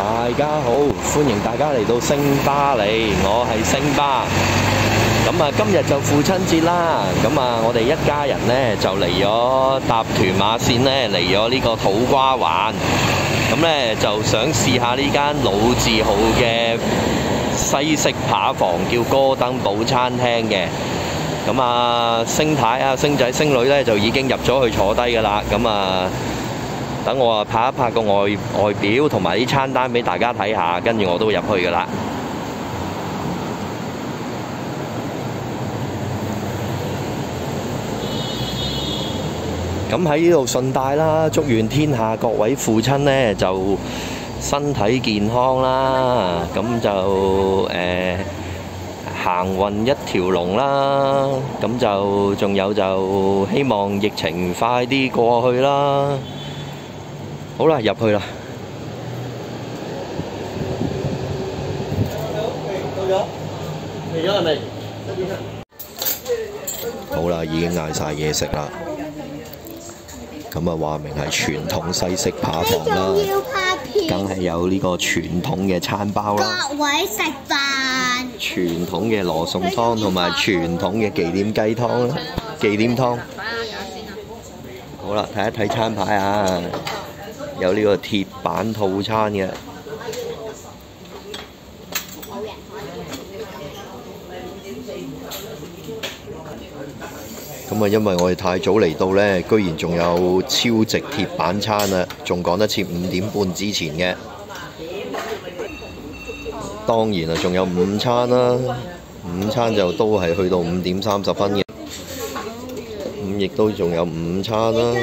大家好，歡迎大家嚟到星巴利，我係星巴。咁啊，今日就父親節啦。咁啊，我哋一家人呢就嚟咗搭屯馬線呢，嚟咗呢個土瓜灣。咁呢就想試下呢間老字號嘅西式扒房，叫哥登堡餐廳嘅。咁啊，星太啊、星仔、星女呢就已經入咗去坐低㗎啦。咁啊，等我啊拍一拍個外表同埋啲餐單俾大家睇下，跟住我都會入去㗎啦。咁喺呢度順帶啦，祝願天下各位父親呢就身體健康啦，咁就行運一條龍啦，咁就仲有就希望疫情快啲過去啦。好啦，入去啦。嚟咗係咪？好啦，已經嗌晒嘢食啦。咁啊，話明係傳統西式扒房啦，梗係有呢個傳統嘅餐包啦。 各位食飯。 傳統嘅羅宋湯同埋傳統嘅忌廉雞湯啦，忌廉湯。好啦，睇一睇餐牌啊！有呢個鐵板套餐嘅。咁啊，因為我哋太早嚟到呢，居然仲有超值鐵板餐啊，仲趕得切5點半之前嘅。當然啊，仲有午餐啦，午餐就都係去到5點30分嘅。咁亦都仲有午餐啦。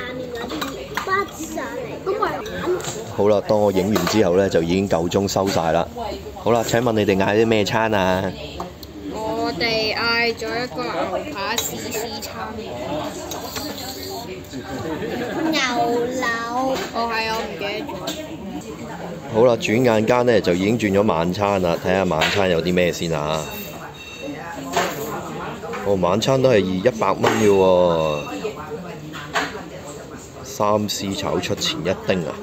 好啦，當我影完之後呢，就已經夠鐘收晒啦。好啦，請問你哋嗌啲咩餐啊？ 我哋嗌咗一個牛扒絲絲餐。 牛柳。 我唔記得咗。 好啦，轉眼間呢，就已經轉咗晚餐啦，睇下晚餐有啲咩先啊！晚餐都係100蚊嘅喎，三絲炒出前一丁啊！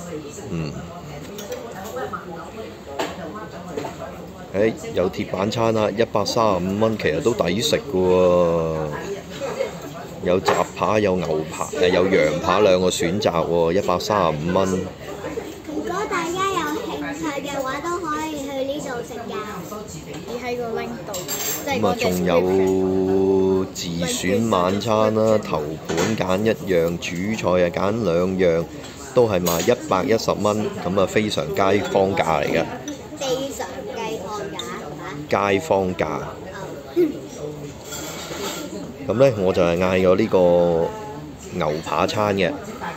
有鐵板餐啦，135蚊，其實都抵食嘅喎。有雜扒、有牛扒、有羊扒兩個選擇喎，135蚊。 如果大家有興趣嘅話，都可以去呢度食㗎。 只喺個 link 度。 咁啊，仲有自選晚餐啦，頭盤揀1樣，主菜啊揀2樣，都係賣110蚊，咁啊非常街坊價嚟嘅。 非常街坊價街坊價。咁呢，我就係嗌咗呢個牛扒餐嘅。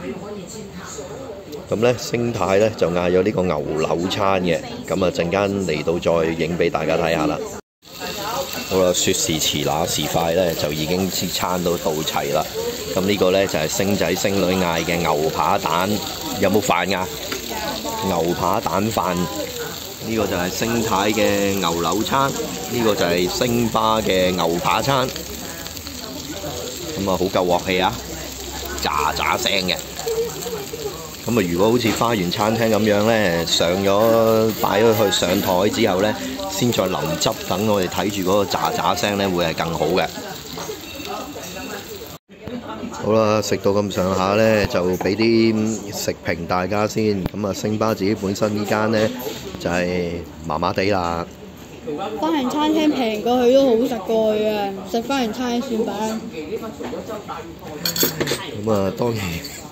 咁呢，星太呢就嗌咗呢個牛柳餐嘅。咁啊，陣間嚟到再影俾大家睇下啦。好啦，說時遲那時快呢，就已經啲餐都到齊啦。咁呢個呢，就係星仔星女嗌嘅牛扒蛋，有冇飯㗎？牛扒蛋飯。呢個就係星太嘅牛柳餐，呢個就係星巴嘅牛扒餐。咁啊，好夠鑊氣啊，喳喳聲嘅。咁啊，如果好似花園餐廳咁樣呢，上咗擺咗去上台之後呢，先再淋汁，等我哋睇住嗰個喳喳聲呢，會係更好嘅。好啦，食到咁上下呢，就俾啲食評大家先。咁啊，星巴自己本身呢間呢，就係麻麻地啦。 花園餐廳平過佢都好食過佢啊！食花園餐廳算吧。 咁啊，當然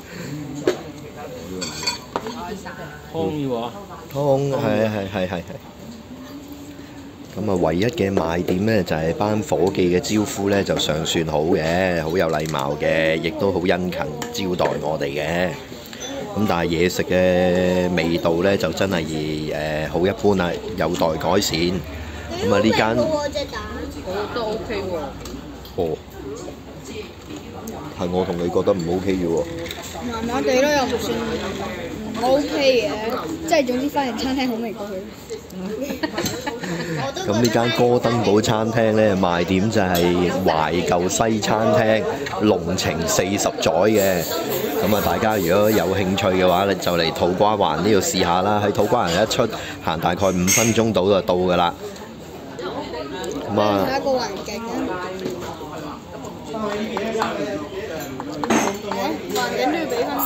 湯要啊！ 湯係。咁啊，唯一嘅賣點呢，就係班伙計嘅招呼呢，就尚算好嘅，好有禮貌嘅，亦都好殷勤招待我哋嘅。咁但係嘢食嘅味道呢，就真係好一般啦，有待改善。咁啊，呢間我都 OK 喎。 哦，係我同你覺得唔 OK 嘅喎。 麻麻地咯，又唔算唔 OK 嘅，即係總之花園餐廳好味過佢。 咁呢間哥登堡餐廳咧賣點就係懷舊西餐廳，濃情40載嘅。咁啊，大家如果有興趣嘅話咧，就嚟土瓜灣呢度試下啦。喺土瓜灣一出，行大概5分鐘到就到㗎啦。咁啊， 睇下個環境啊！環境都要俾分嘛。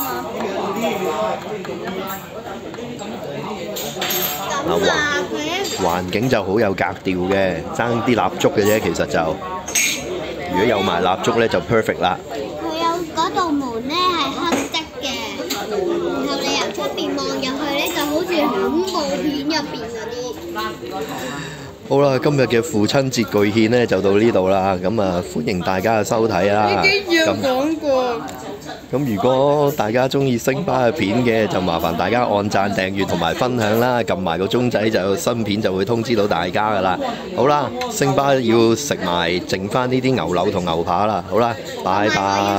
咁啊， 環境就好有格調嘅，爭啲蠟燭嘅啫。其實就如果有埋蠟燭咧，就 perfect 啦。 佢有嗰道門咧係黑色嘅，然後你由出邊望入去咧，就好似恐怖片入邊嗰啲。 好啦，今日嘅父親節巨獻咧就到呢度啦。咁啊，歡迎大家嘅收睇啦。 講過。 咁如果大家中意星巴嘅片嘅，就麻煩大家按讚、訂閱同埋分享啦，撳埋個鐘仔就新片就會通知到大家噶啦。好啦，星巴要食埋剩翻呢啲牛柳同牛扒啦。好啦，拜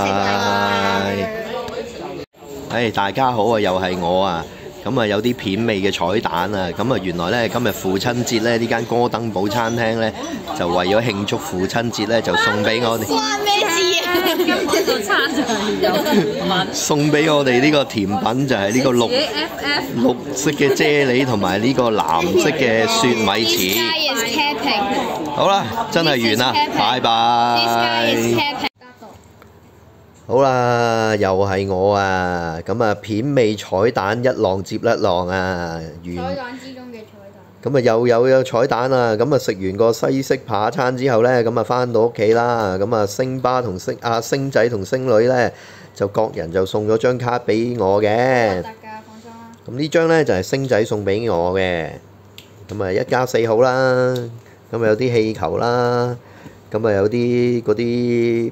拜。大家好啊，又係我啊。咁啊，有啲片尾嘅彩蛋啊！咁啊，原來咧今日父親節咧，呢間哥登堡餐廳咧就為咗慶祝父親節咧，就送俾我哋。 關咩事啊？ 嗰個餐就係有送俾我哋呢個甜品就係呢個綠色嘅啫喱同埋呢個藍色嘅雪米糍。好啦，真係完啦，拜拜。好啦，又係我啊！咁啊，片尾彩蛋一浪接一浪啊！ 彩蛋之中嘅彩蛋。 咁啊，又有彩蛋啊！咁啊，食完個西式扒餐之後呢，咁啊，翻到屋企啦。咁啊，星巴同星仔同星女呢，就各人就送咗張卡俾我嘅。 大家放心啦。 咁呢張呢，就係星仔送俾我嘅。咁啊，一家4口啦。咁啊，有啲氣球啦。咁啊，有啲嗰啲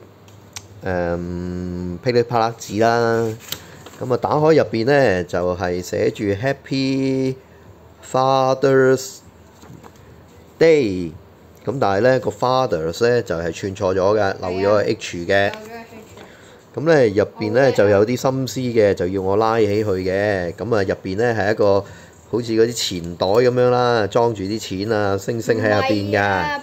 噼里啪啦紙啦，咁啊打開入邊呢，就係寫住 Happy Father's Day，咁但係呢個 Fathers 呢，就係串錯咗嘅，漏咗個 H 嘅。咁呢入邊呢，就有啲心思嘅，就要我拉起去嘅。咁啊入邊呢，係一個好似嗰啲錢袋咁樣啦，裝住啲錢啊，星星喺入邊㗎。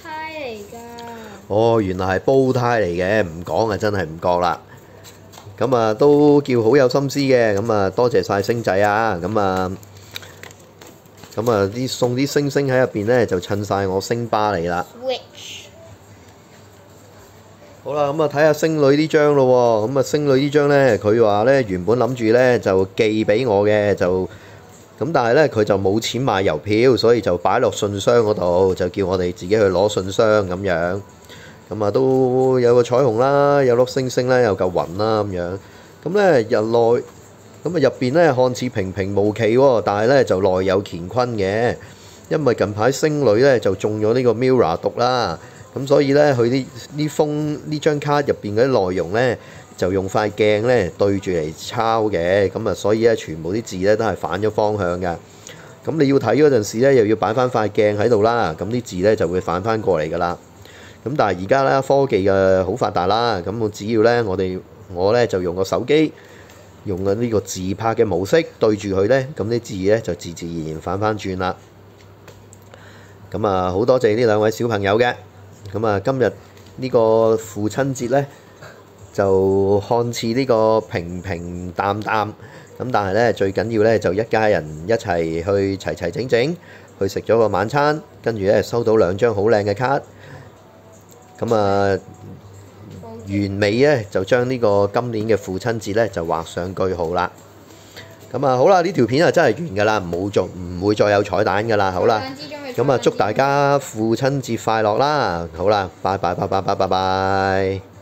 哦，原來係煲呔嚟嘅，唔講啊，真係唔覺啦。咁啊，都叫好有心思嘅，咁啊，多謝晒星仔啊，咁啊，送啲星星喺入邊呢，就襯晒我星巴嚟啦。好啦，咁啊，睇下星女呢張咯喎，咁啊，星女呢張呢，佢話呢，原本諗住呢，就寄俾我嘅，咁但係呢，佢就冇錢買郵票，所以就擺落信箱嗰度，就叫我哋自己去攞信箱咁樣。咁啊，都有個彩虹啦，有粒星星啦，有嚿雲啦咁樣。咁咧日內，咁啊入邊咧看似平平無奇喎，但係咧就內有乾坤嘅。因為近排星女咧就中咗呢個 Mirror 毒啦，咁所以咧佢呢張卡入邊嗰啲內容咧就用塊鏡咧對住嚟抄嘅，咁啊所以咧全部啲字咧都係反咗方向㗎。咁你要睇嗰陣時咧，又要擺翻塊鏡喺度啦，咁啲字咧就會反翻過嚟㗎啦。咁但係而家咧科技嘅好發達啦，咁我只要咧我咧就用個手機，用緊呢個自拍嘅模式對住佢咧，咁啲字咧就自然而然反翻轉啦。咁啊好多謝呢兩位小朋友嘅，咁啊今日呢個父親節咧就看似呢個平平淡淡，咁但係咧最緊要咧就一家人一齊去齊齊整整去食咗個晚餐，跟住咧收到2張好靚嘅卡。咁啊，完美咧就將呢個今年嘅父親節咧就畫上句號啦。咁啊好啦，呢條片啊真係完㗎啦，唔會再有彩蛋㗎啦。好啦，咁啊祝大家父親節快樂啦！好啦，拜拜。